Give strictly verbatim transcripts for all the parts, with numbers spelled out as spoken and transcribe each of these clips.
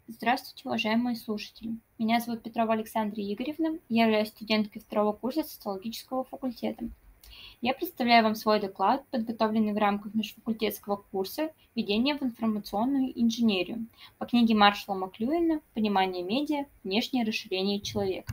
Здравствуйте, уважаемые слушатели. Меня зовут Петрова Александра Игоревна, я являюсь студенткой второго курса социологического факультета. Я представляю вам свой доклад, подготовленный в рамках межфакультетского курса «Введение в информационную инженерию» по книге Маршалла Маклюина «Понимание медиа. Внешнее расширение человека».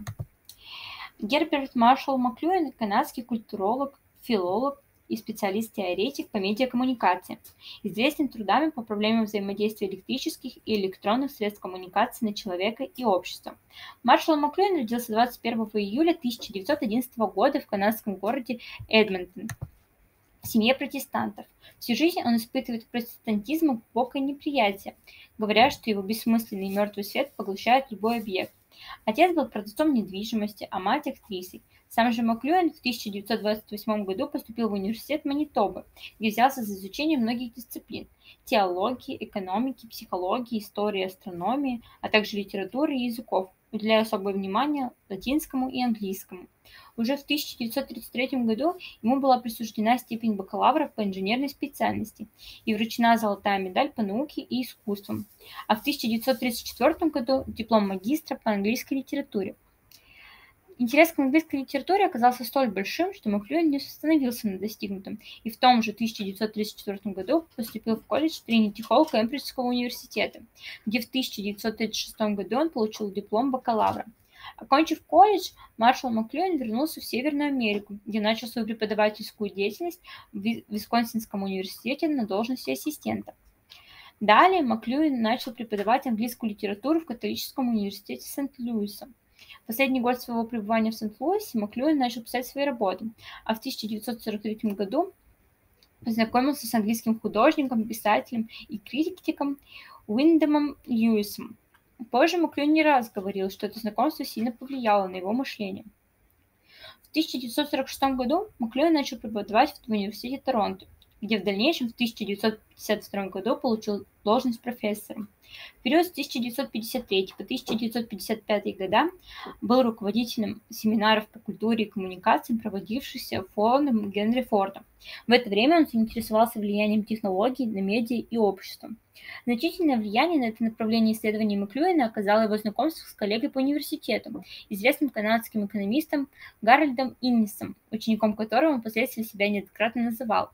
Герберт Маршалл Маклюин – канадский культуролог, филолог и специалист-теоретик по медиакоммуникации, известен трудами по проблемам взаимодействия электрических и электронных средств коммуникации на человека и общество. Маршалл Маклюин родился двадцать первого июля тысяча девятьсот одиннадцатого года в канадском городе Эдмонтон в семье протестантов. Всю жизнь он испытывает к протестантизму глубокое неприятие, говоря, что его бессмысленный и мертвый свет поглощает любой объект. Отец был продавцом недвижимости, а мать – актрисой. Сам же Маклюин в тысяча девятьсот двадцать восьмом году поступил в университет Манитобы, где взялся за изучение многих дисциплин – теологии, экономики, психологии, истории, астрономии, а также литературы и языков, уделяя особое внимание латинскому и английскому. Уже в тысяча девятьсот тридцать третьем году ему была присуждена степень бакалавра по инженерной специальности и вручена золотая медаль по науке и искусствам, а в тысяча девятьсот тридцать четвёртом году диплом магистра по английской литературе. Интерес к английской литературе оказался столь большим, что Маклюин не остановился на достигнутом и в том же тысяча девятьсот тридцать четвёртом году поступил в колледж Тринити Холл Кембриджского университета, где в тысяча девятьсот тридцать шестом году он получил диплом бакалавра. Окончив колледж, Маршалл Маклюин вернулся в Северную Америку, где начал свою преподавательскую деятельность в Висконсинском университете на должности ассистента. Далее Маклюин начал преподавать английскую литературу в католическом университете Сент-Луиса. В последний год своего пребывания в Сент-Луисе Маклюин начал писать свои работы, а в тысяча девятьсот сорок третьем году познакомился с английским художником, писателем и критиком Уиндемом Льюисом. Позже Маклюин не раз говорил, что это знакомство сильно повлияло на его мышление. В тысяча девятьсот сорок шестом году Маклюин начал преподавать в университете Торонто, где в дальнейшем в тысяча девятьсот пятьдесят втором году получил должность профессора. В период с тысяча девятьсот пятьдесят третьего по тысяча девятьсот пятьдесят пятый года был руководителем семинаров по культуре и коммуникациям, проводившихся фондом Генри Форда. В это время он заинтересовался влиянием технологий на медиа и общество. Значительное влияние на это направление исследований Маклюина оказало его знакомство с коллегой по университету, известным канадским экономистом Гарольдом Иннисом, учеником которого он впоследствии себя неоднократно называл.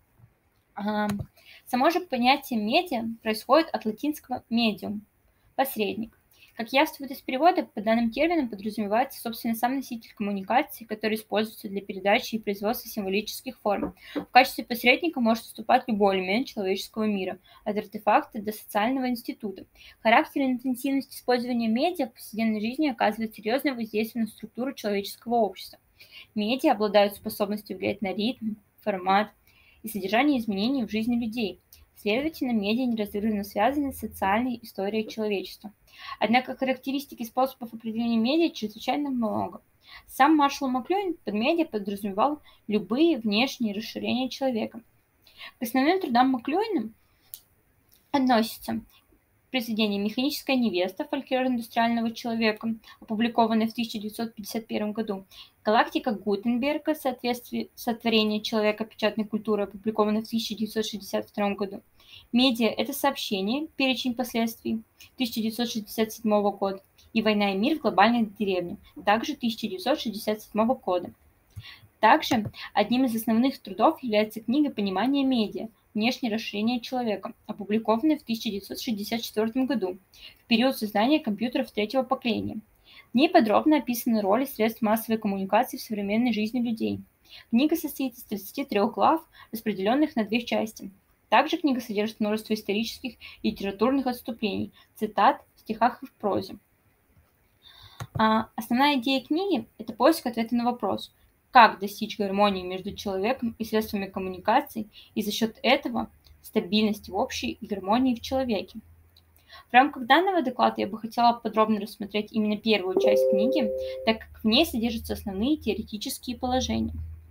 Само же понятие «медиа» происходит от латинского «medium» – «посредник». Как явствует из перевода, под данным термином подразумевается, собственно, сам носитель коммуникации, который используется для передачи и производства символических форм. В качестве посредника может выступать любой элемент человеческого мира, от артефакта до социального института. Характер и интенсивность использования медиа в повседневной жизни оказывает серьезное воздействие на структуру человеческого общества. Медиа обладают способностью влиять на ритм, формат и содержание изменений в жизни людей. Следовательно, медиа неразрывно связаны с социальной историей человечества. Однако характеристик и способов определения медиа чрезвычайно много. Сам Маршалл Маклюин под медиа подразумевал любые внешние расширения человека. К основным трудам Маклюина относятся произведение «Механическая невеста. Фольклор индустриального человека», опубликованное в тысяча девятьсот пятьдесят первом году, «Галактика Гутенберга. Сотворение человека печатной культуры», опубликованное в тысяча девятьсот шестьдесят втором году, «Медиа – это сообщение. Перечень последствий», тысяча девятьсот шестьдесят седьмого года, и «Война и мир в глобальной деревне», также тысяча девятьсот шестьдесят седьмого года. Также одним из основных трудов является книга «Понимание медиа. Внешнее расширение человека», опубликованная в тысяча девятьсот шестьдесят четвёртом году, в период создания компьютеров третьего поколения. В ней подробно описаны роли средств массовой коммуникации в современной жизни людей. Книга состоит из тридцати трёх глав, распределенных на две части. Также книга содержит множество исторических и литературных отступлений, цитат в стихах и в прозе. А основная идея книги – это поиск ответа на вопрос, как достичь гармонии между человеком и средствами коммуникации и за счет этого стабильности в общей и гармонии в человеке. В рамках данного доклада я бы хотела подробно рассмотреть именно первую часть книги, так как в ней содержатся основные теоретические положения.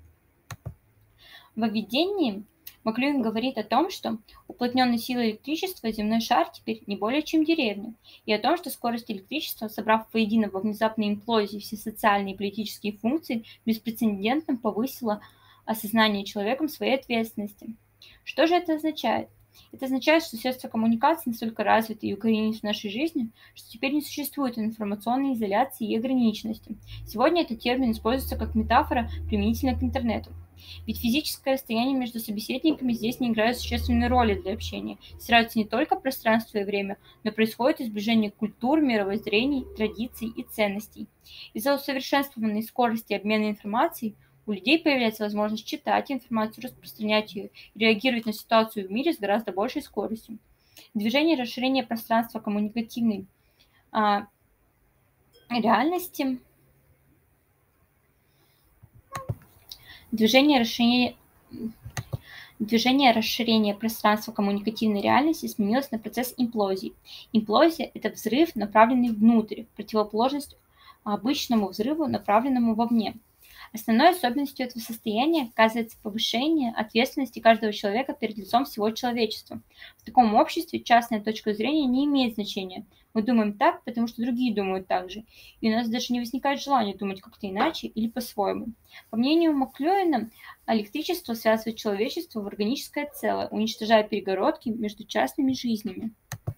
В введении Маклюин говорит о том, что уплотненной силой электричества земной шар теперь не более чем деревня, и о том, что скорость электричества, собрав воедино во внезапной имплозии все социальные и политические функции, беспрецедентно повысила осознание человеком своей ответственности. Что же это означает? Это означает, что средства коммуникации настолько развиты и укоренились в нашей жизни, что теперь не существует информационной изоляции и ограниченности. Сегодня этот термин используется как метафора применительно к интернету. Ведь физическое расстояние между собеседниками здесь не играет существенной роли для общения. Стираются не только пространство и время, но происходит и сближение культур, мировоззрений, традиций и ценностей. Из-за усовершенствованной скорости обмена информацией у людей появляется возможность читать информацию, распространять ее и реагировать на ситуацию в мире с гораздо большей скоростью. Движение расширения пространства коммуникативной а, реальности, движение расширения Движение расширения пространства коммуникативной реальности сменилось на процесс имплозии. Имплозия – это взрыв, направленный внутрь, противоположность обычному взрыву, направленному вовне. Основной особенностью этого состояния оказывается повышение ответственности каждого человека перед лицом всего человечества. В таком обществе частная точка зрения не имеет значения. Мы думаем так, потому что другие думают так же, и у нас даже не возникает желания думать как-то иначе или по-своему. По мнению Маклюэна, электричество связывает человечество в органическое целое, уничтожая перегородки между частными жизнями.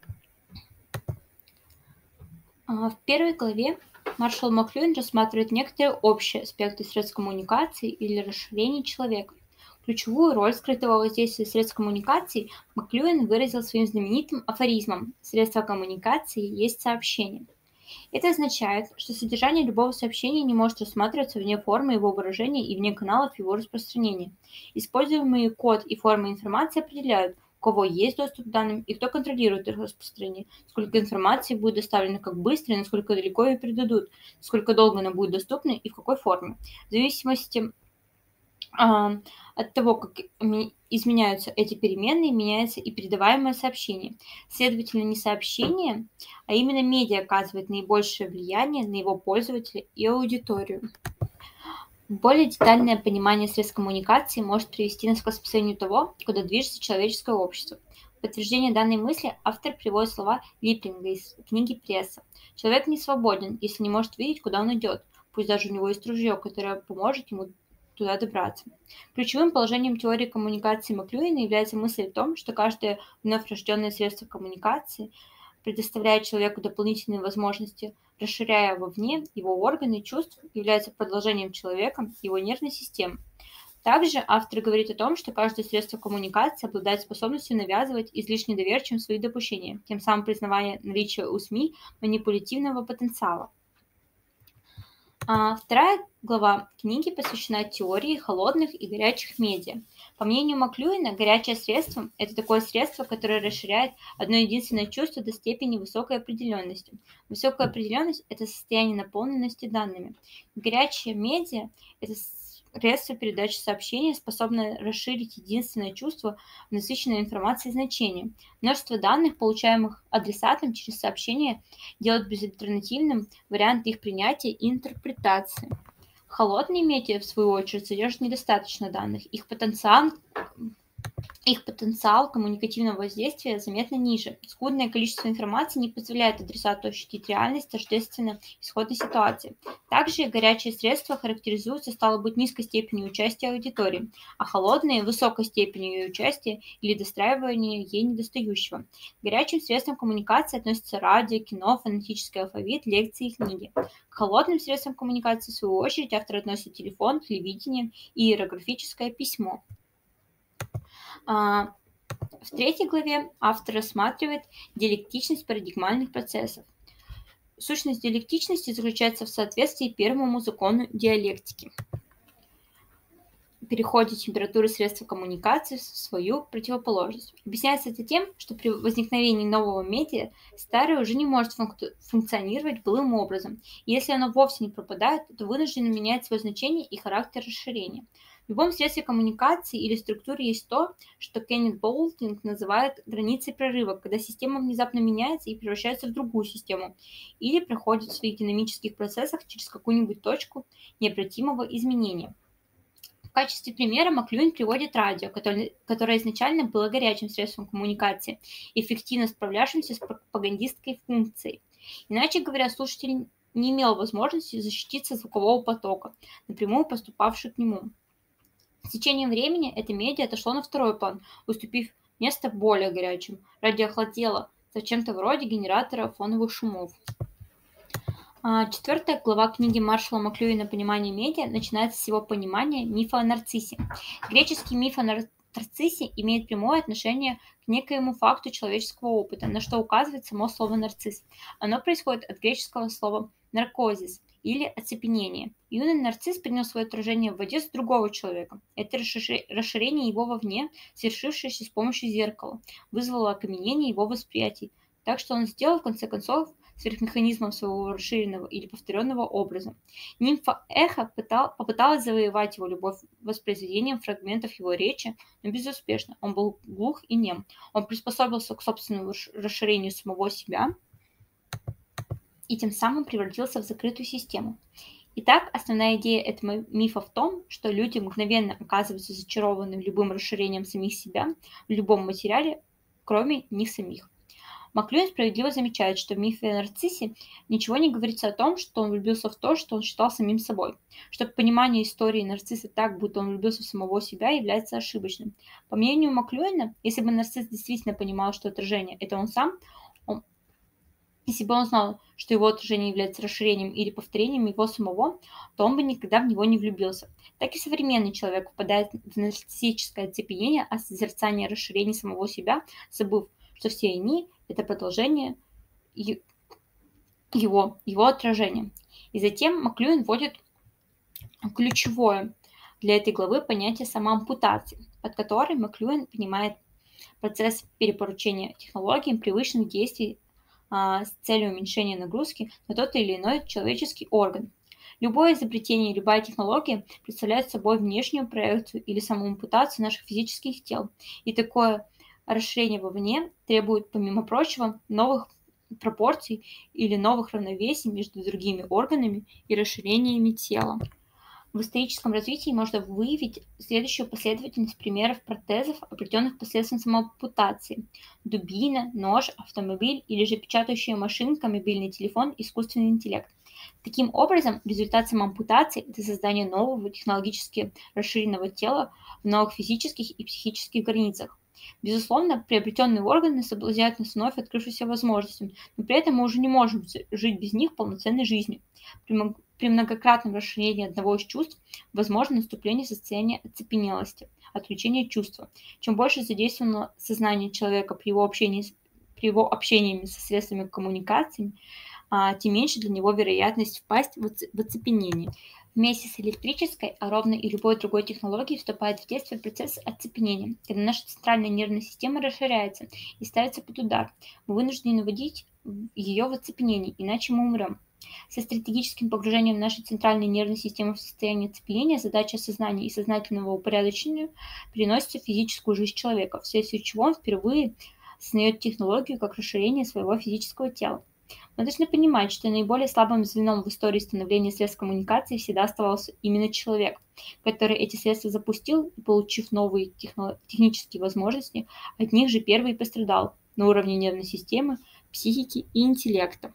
В первой главе Маршал Маклюэн рассматривает некоторые общие аспекты средств коммуникации или расширения человека. Ключевую роль скрытого воздействия средств коммуникации Маклюэн выразил своим знаменитым афоризмом «Средства коммуникации есть сообщение». Это означает, что содержание любого сообщения не может рассматриваться вне формы его выражения и вне каналов его распространения. Используемые код и форма информации определяют, у кого есть доступ к данным и кто контролирует их распространение, сколько информации будет доставлено, как быстро и насколько далеко ее передадут, сколько долго она будет доступна и в какой форме. В зависимости а, от того, как изменяются эти переменные, меняется и передаваемое сообщение. Следовательно, не сообщение, а именно медиа оказывает наибольшее влияние на его пользователя и аудиторию. Более детальное понимание средств коммуникации может привести нас к осмыслению того, куда движется человеческое общество. В подтверждение данной мысли автор приводит слова Липлинга из книги «Пресса». Человек не свободен, если не может видеть, куда он идет, пусть даже у него есть ружье, которое поможет ему туда добраться. Ключевым положением теории коммуникации Маклюэна является мысль о том, что каждое вновь рожденное средство коммуникации предоставляет человеку дополнительные возможности, расширяя вовне его органы чувств, является продолжением человека, его нервной системы. Также автор говорит о том, что каждое средство коммуникации обладает способностью навязывать излишне доверчивым свои допущения, тем самым признавая наличие у СМИ манипулятивного потенциала. А вторая глава книги посвящена теории холодных и горячих медиа. По мнению Маклюэна, горячее средство – это такое средство, которое расширяет одно единственное чувство до степени высокой определенности. Высокая определенность – это состояние наполненности данными. Горячее медиа – это средство передачи сообщения, способное расширить единственное чувство в насыщенной информацией значения. Множество данных, получаемых адресатом через сообщение, делает безальтернативным вариант их принятия и интерпретации. Холодные медиа, в свою очередь, содержат недостаточно данных. Их потенциал, их потенциал коммуникативного воздействия заметно ниже. Скудное количество информации не позволяет адресату ощутить реальность, тождественно исходной ситуации. Также горячие средства характеризуются, стало быть, низкой степенью участия аудитории, а холодные – высокой степенью ее участия или достраивания ей недостающего. К горячим средствам коммуникации относятся радио, кино, фонетический алфавит, лекции и книги. К холодным средствам коммуникации, в свою очередь, автор относит телефон, телевидение и иероглифическое письмо. В третьей главе автор рассматривает диалектичность парадигмальных процессов. Сущность диалектичности заключается в соответствии первому закону диалектики – переходе температуры средства коммуникации в свою противоположность. Объясняется это тем, что при возникновении нового медиа старое уже не может функ- функционировать былым образом, и если оно вовсе не пропадает, то вынуждено менять свое значение и характер расширения. В любом средстве коммуникации или структуре есть то, что Кеннет Болтинг называет границей прорыва, когда система внезапно меняется и превращается в другую систему, или проходит в своих динамических процессах через какую-нибудь точку необратимого изменения. В качестве примера Маклюэн приводит радио, которое, которое изначально было горячим средством коммуникации, эффективно справлявшимся с пропагандистской функцией. Иначе говоря, слушатель не имел возможности защититься от звукового потока, напрямую поступавшего к нему. С течением времени это медиа отошло на второй план, уступив место более горячим. Радио охладело, зачем-то вроде генератора фоновых шумов. Четвертая глава книги Маршала Маклюина «Понимание медиа» начинается с его понимания мифа о нарциссе. Греческий миф о нарциссе имеет прямое отношение к некоему факту человеческого опыта, на что указывает само слово «нарцисс». Оно происходит от греческого слова «наркозис» или «оцепенение». Юный нарцисс принял свое отражение в воде с другого человека. Это расширение его вовне, свершившееся с помощью зеркала, вызвало окаменение его восприятий. Так что он сделал, в конце концов, сверхмеханизмом своего расширенного или повторенного образа. Нимфа Эхо пытал, попыталась завоевать его любовь воспроизведением фрагментов его речи, но безуспешно. Он был глух и нем. Он приспособился к собственному расширению самого себя и тем самым превратился в закрытую систему. Итак, основная идея этого мифа в том, что люди мгновенно оказываются зачарованы любым расширением самих себя в любом материале, кроме них самих. Маклюин справедливо замечает, что в мифе о нарциссе ничего не говорится о том, что он влюбился в то, что он считал самим собой, что понимание истории нарцисса так, будто он влюбился в самого себя, является ошибочным. По мнению Маклюина, если бы нарцисс действительно понимал, что отражение – это он сам, он, если бы он знал, что его отражение является расширением или повторением его самого, то он бы никогда в него не влюбился. Так и современный человек впадает в нарциссическое оцепенение от созерцания расширений самого себя, забыв, что все они – это продолжение его, его отражения. И затем Маклюин вводит ключевое для этой главы понятие самоампутации, под которым Маклюин понимает процесс перепоручения технологиям привычных действий а, с целью уменьшения нагрузки на тот или иной человеческий орган. Любое изобретение, любая технология представляет собой внешнюю проекцию или самоампутацию наших физических тел. И такое расширение вовне требует, помимо прочего, новых пропорций или новых равновесий между другими органами и расширениями тела. В историческом развитии можно выявить следующую последовательность примеров протезов, обретенных посредством самоампутации: дубина, нож, автомобиль или же печатающая машинка, мобильный телефон, искусственный интеллект. Таким образом, результат самоампутации – это создание нового технологически расширенного тела в новых физических и психических границах. Безусловно, приобретенные органы соблазняют нас вновь открывшимся возможностям, но при этом мы уже не можем жить без них полноценной жизнью. При многократном расширении одного из чувств возможно наступление состояния оцепенелости, отключение чувства. Чем больше задействовано сознание человека при его общении, при его общении со средствами коммуникации, тем меньше для него вероятность впасть в оцепенение. Вместе с электрической, а ровно и любой другой технологией вступает в действие процесс оцепенения, когда наша центральная нервная система расширяется и ставится под удар. Мы вынуждены вводить ее в оцепенение, иначе мы умрем. Со стратегическим погружением нашей центральной нервной системы в состояние оцепенения задача сознания и сознательного упорядочения переносится в физическую жизнь человека, вследствие чего он впервые осознает технологию как расширение своего физического тела. Мы должны понимать, что наиболее слабым звеном в истории становления средств коммуникации всегда оставался именно человек, который эти средства запустил и, получив новые техно- технические возможности, от них же первый и пострадал на уровне нервной системы, психики и интеллекта.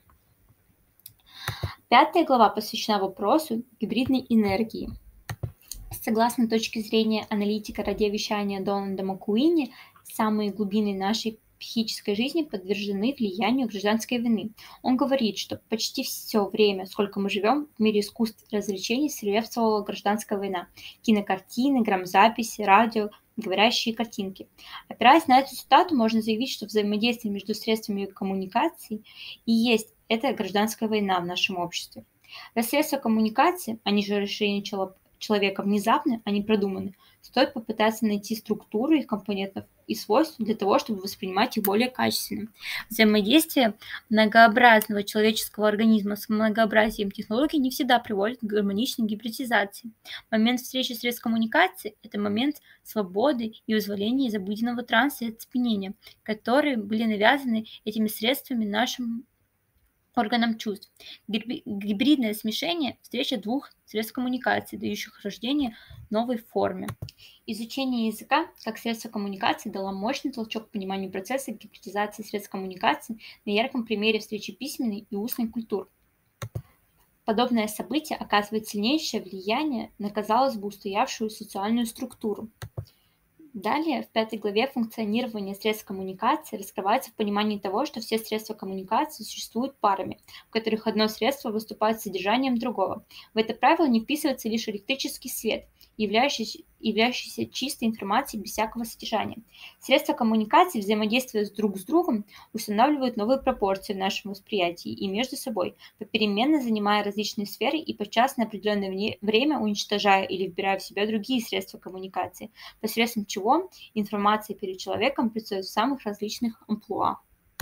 Пятая глава посвящена вопросу гибридной энергии. Согласно точке зрения аналитика радиовещания Дональда Маккуини, самые глубины нашей психической жизни подвержены влиянию гражданской войны. Он говорит, что почти все время, сколько мы живем, в мире искусств и развлечений свирепствовала гражданская война. Кинокартины, грамзаписи, радио, говорящие картинки. Опираясь на эту цитату, можно заявить, что взаимодействие между средствами коммуникации и есть эта гражданская война в нашем обществе. Раз средства коммуникации, они же решение человека внезапны, они продуманы, стоит попытаться найти структуру их компонентов и свойств для того, чтобы воспринимать их более качественно. Взаимодействие многообразного человеческого организма с многообразием технологий не всегда приводит к гармоничной гибридизации. Момент встречи средств коммуникации – это момент свободы и вызволения из обыденного транса и оцепенения, которые были навязаны этими средствами нашим органам чувств. Гибридное смешение – встреча двух средств коммуникации, дающих рождение новой форме. Изучение языка как средства коммуникации дало мощный толчок к пониманию процесса гибридизации средств коммуникации на ярком примере встречи письменной и устной культур. Подобное событие оказывает сильнейшее влияние на, казалось бы, устоявшую социальную структуру. Далее, в пятой главе функционирование средств коммуникации раскрывается в понимании того, что все средства коммуникации существуют парами, в которых одно средство выступает содержанием другого. В это правило не вписывается лишь электрический свет, являющийся, являющийся чистой информацией без всякого содержания. Средства коммуникации, взаимодействуя друг с другом, устанавливают новые пропорции в нашем восприятии и между собой, попеременно занимая различные сферы и подчас на определенное время уничтожая или вбирая в себя другие средства коммуникации, посредством чего информация перед человеком предстает в самых различных амплуа.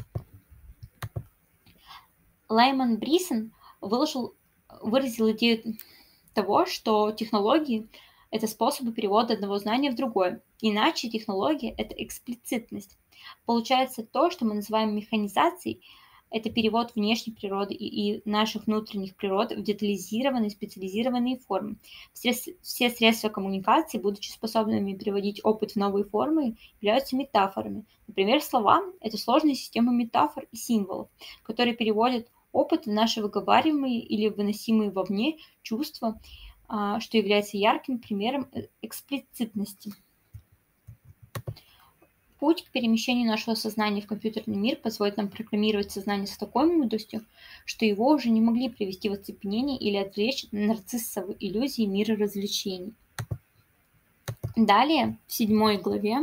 Лайман Брисон выложил, выразил идею того, что технологии – это способы перевода одного знания в другое. Иначе технология – это эксплицитность. Получается то, что мы называем механизацией – это перевод внешней природы и, и наших внутренних природ в детализированные, специализированные формы. Все, все средства коммуникации, будучи способными переводить опыт в новые формы, являются метафорами. Например, слова – это сложная система метафор и символов, которые переводят опыт в наши выговариваемые или выносимые вовне чувства, что является ярким примером эксплицитности. Путь к перемещению нашего сознания в компьютерный мир позволит нам программировать сознание с такой мудростью, что его уже не могли привести в оцепенение или отвлечь нарциссовые иллюзии мира развлечений. Далее, в седьмой главе,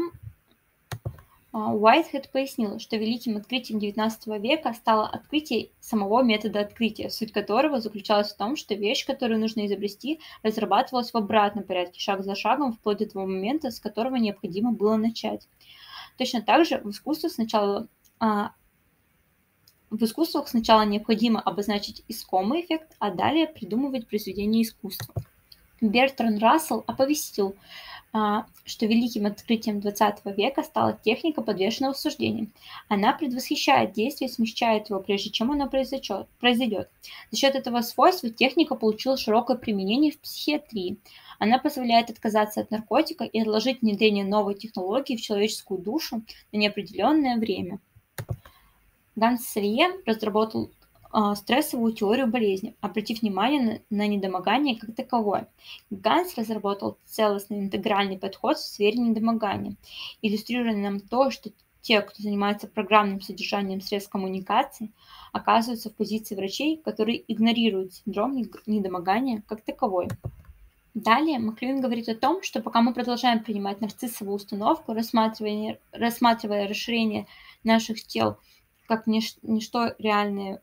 Уайтхед пояснил, что великим открытием девятнадцатого века стало открытие самого метода открытия, суть которого заключалась в том, что вещь, которую нужно изобрести, разрабатывалась в обратном порядке, шаг за шагом, вплоть до того момента, с которого необходимо было начать. Точно так же в искусстве сначала а, в искусствах сначала необходимо обозначить искомый эффект, а далее придумывать произведение искусства. Бертранд Рассел оповестил, а, что великим открытием двадцатого века стала техника подвешенного суждения. Она предвосхищает действие и смягчает его, прежде чем оно произойдет. За счет этого свойства техника получила широкое применение в психиатрии. Она позволяет отказаться от наркотика и отложить внедрение новой технологии в человеческую душу на неопределенное время. Ганс Селье разработал э, стрессовую теорию болезни, обратив внимание на, на недомогание как таковое. Ганс разработал целостный интегральный подход в сфере недомогания, иллюстрируя нам то, что те, кто занимается программным содержанием средств коммуникации, оказываются в позиции врачей, которые игнорируют синдром недомогания как таковой. Далее Маклюин говорит о том, что пока мы продолжаем принимать нарциссовую установку, рассматривая, рассматривая расширение наших тел как нич- ничто реальное.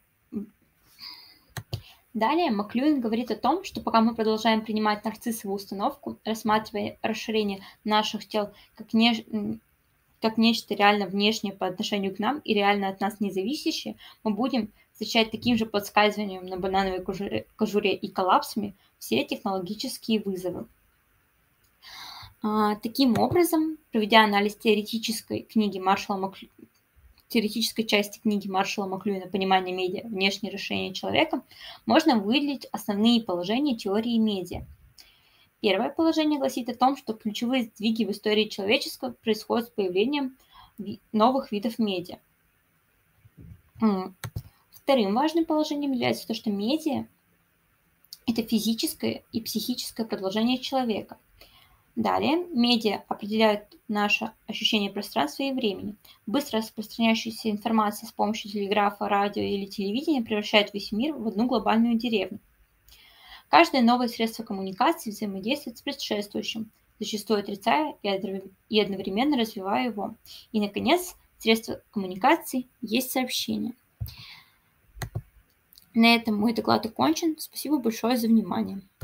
Далее Маклюин говорит о том, что пока мы продолжаем принимать нарциссовую установку, рассматривая расширение наших тел как, не, как нечто реально внешнее по отношению к нам и реально от нас независящее, мы будем встречать таким же подскальзыванием на банановой кожуре, кожуре и коллапсами все технологические вызовы. А, таким образом, проведя анализ теоретической книги Маршалла Маклю... теоретической части книги Маршалла Маклюина «Понимание медиа. Внешнее расширение человека», можно выделить основные положения теории медиа. Первое положение гласит о том, что ключевые сдвиги в истории человечества происходят с появлением новых видов медиа. Вторым важным положением является то, что медиа – это физическое и психическое продолжение человека. Далее, медиа определяют наше ощущение пространства и времени. Быстро распространяющаяся информация с помощью телеграфа, радио или телевидения превращает весь мир в одну глобальную деревню. Каждое новое средство коммуникации взаимодействует с предшествующим, зачастую отрицая и одновременно развивая его. И, наконец, средство коммуникации есть сообщение. На этом мой доклад окончен. Спасибо большое за внимание.